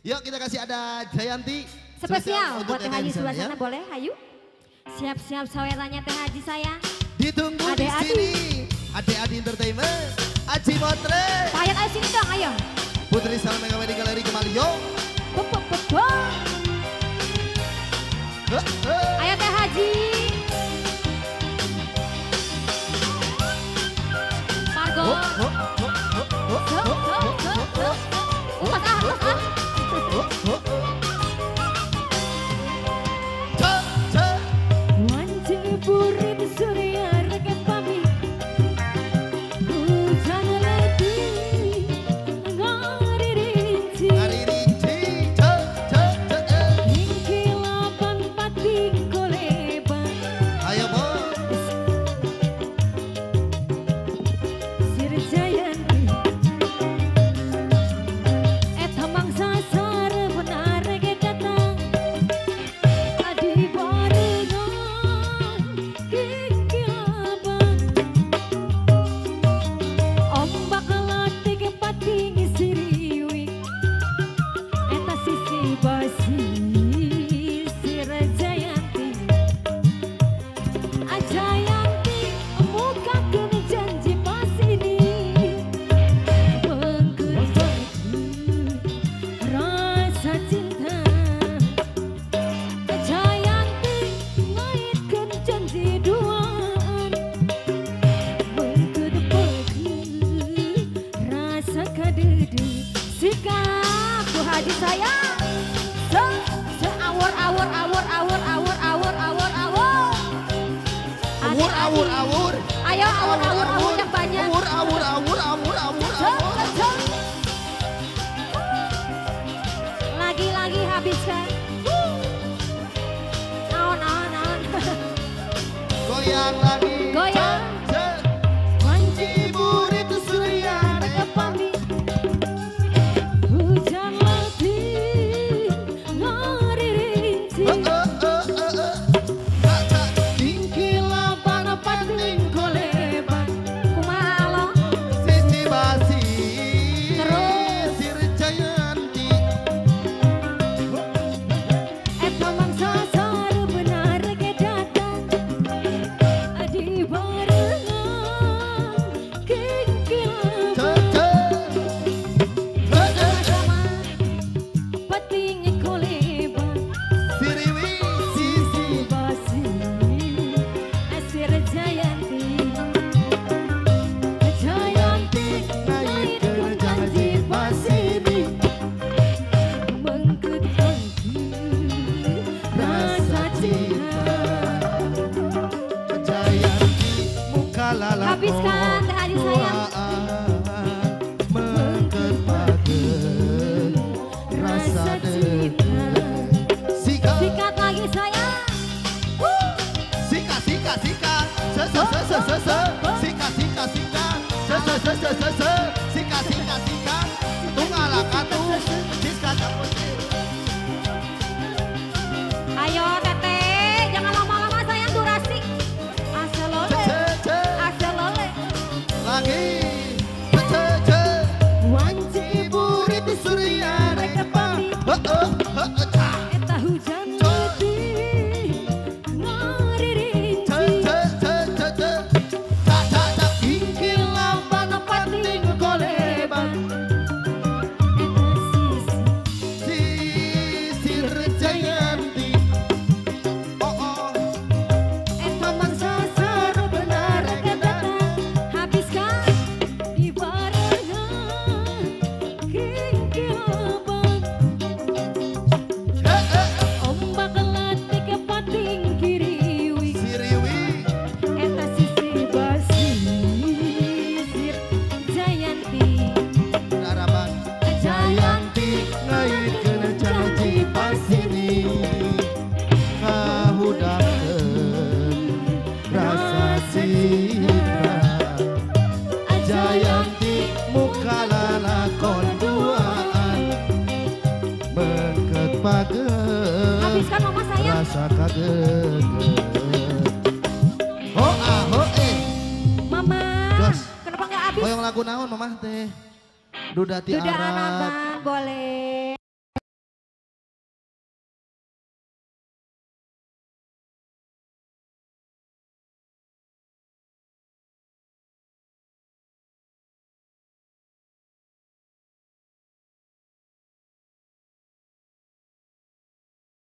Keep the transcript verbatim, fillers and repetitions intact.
Yuk kita kasih ada Jayanti. Spesial buat Teh Haji sebelah ya. sana boleh, ayo. Siap-siap sawerannya Teh Haji saya. Ditunggu Ade di Adi. sini. Ade Adi Entertainment. Aji Motre. Pak Hayat ayo sini dong, ayo. Putri Salma Megawati Galeri kembali yuk. Pop, pop, pop, pop. Huh, huh. Ayo Teh Haji. Margo. Oh, oh, oh, oh, oh, Go, oh, go, oh, go, oh, go. oh. Uh, mas ah, mas ah. Oh, oh. Cek, cek. Wanci burit surya reken pami. Hujan letih ngari rinci. Hari rinci. Cek, cek, cek, cek. Ingkilapan pating koleban. Ayo bos. Sir Jayanti. Eta mangsa sare benar ge datang. Adi barengan kikilaban. Ombak latih ge pating siriwik. Eta sisi basi Sir Jayanti. Ajayanti muka kini janji pasini. Bengkut rasa cinta. Ajayanti ngaitkan janji duaan. Bengkut bengkut rasa kadede. Sikap Bu Haji saya. Se se awur awur awur awur awur awur awur awur. Awur, awur, awur. Ayo awur awur awur yang banyak. Awur, awur, awur, awur, awur, Cek, awur. cek. Lagi-lagi habiskan. Naon, naon, naon. Goyang lagi. Goyang. Cek, cek. Wanci Burit surya reken pami. Hujan letih ngari rinci. Oh, oh, oh, oh, oh. Cek, cek. Ingkilapan pating koleban. Kumaha lo? Sisi basi. Terus. Sir Jayanti. Eta mangsa sare benar ge datang. Adi barengan kikilaban. Cek, cek. Cek, cek. Sama pating koleban. Siriwi, sisi. Basi Sir Jayanti. Jayanti ngaitkeun janji pasini. Bengkut bengkut rasa cinta. Jayanti muka lala. Habiskan Teh Haji sayang. Mengkepakeun rasa cinta. Sika, Sikat lagi sayang. sika, sika, sika. Se, se, se, se, se, se. Sika, sika, sika. Se, se, se, se, se, se. Sika, sika, sika. Tungala katu. Siska campur. Ayo Teteh, jangan lama-lama sayang durasi. Asal Ce, lole, ce, ce. asal lole. Lagi. Ce, ce, ce. Wanci burit surya reken pami. Oh, oh, oh, oh, ca. Eta hujan letih ngari Ce, rinci. ce, ce, ce, ce. Ca, ca, ca. Ingkilapan pating koleban. Eta sisi Sisir Jayanti. Oh, oh. eta mangsa sare benar ge datang. Habiskan di barengan kikilaban. Eh, eh. Ombak latih ke pating kiriwi. Siriwi. Eta sisi basi Sir Jayanti. Harapan Jayanti ngaitkeun janji pasini. Ngahudakeun rasa cinta. Jayanti muka lalakon duaan. Bengket pageun Habiskan mama sayang. rasa kageget. Ho ah ho eh. Mama. Gas. Kenapa nggak habis? Hoyong lagu naon mamah teh? Duda ti Duda Arab. Anaban boleh.